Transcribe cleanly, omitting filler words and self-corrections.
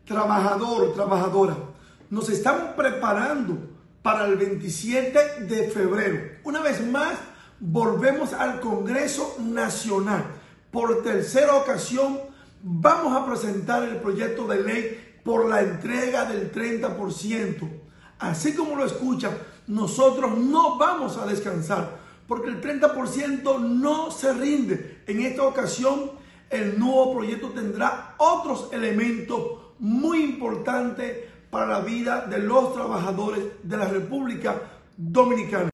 trabajador, trabajadora, nos estamos preparando para el 27 de febrero. Una vez más, volvemos al Congreso Nacional. Por tercera ocasión, vamos a presentar el proyecto de ley por la entrega del 30%. Así como lo escuchan, nosotros no vamos a descansar, porque el 30% no se rinde. En esta ocasión, el nuevo proyecto tendrá otros elementos muy importantes para la vida de los trabajadores de la República Dominicana.